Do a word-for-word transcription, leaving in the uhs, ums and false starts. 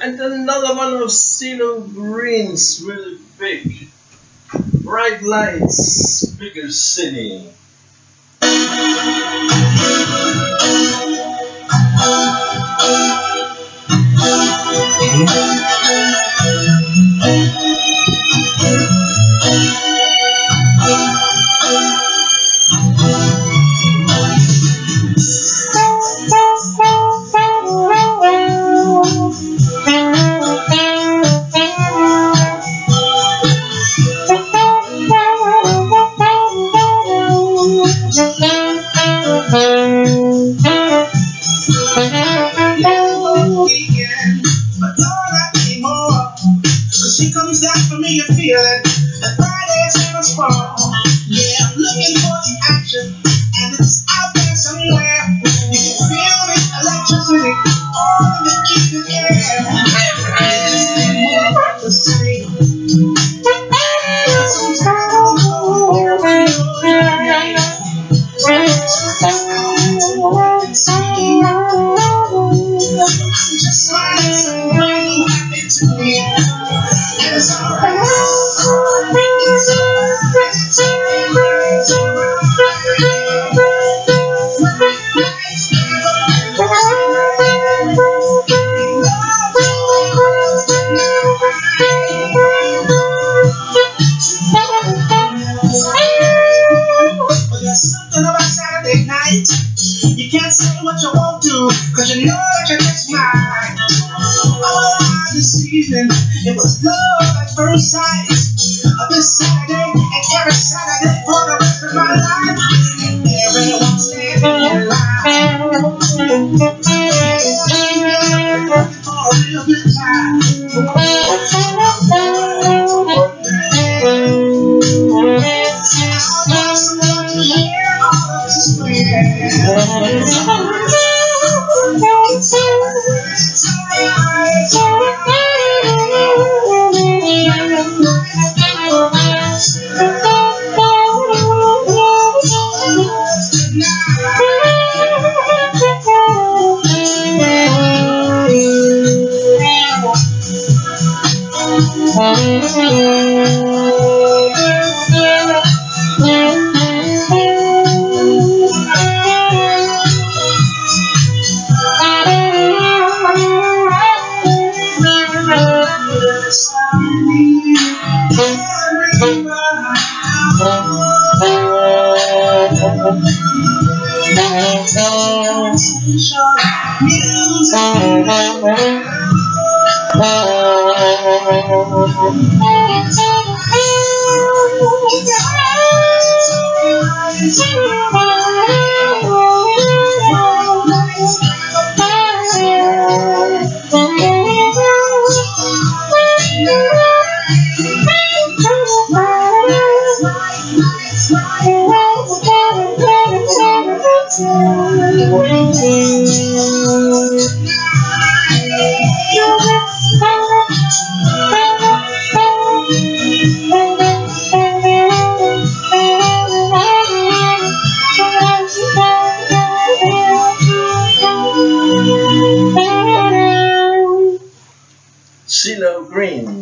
And another one of CeeLo Green's really big. Bright lights, bigger city. She comes out for me, you feel it. The Friday's never fall. Yeah, I'm looking for some action, and it's out there somewhere. You can feel the electricity all in the evening air. It's more about the same. Sometimes I don't know where we go. I'm just finding somebody who happens to me. It's alright. It's There's something about Saturday night. You can't say what you won't do, cause you know that you're just mine. Oh, this evening, it was love at first sight. Uh, this Saturday, and every Saturday for the rest of my life. Everyone standing in line. Looking for a real good time. I want someone to hear all of this sweet. It's alright. It's alright. It's CeeLo Green.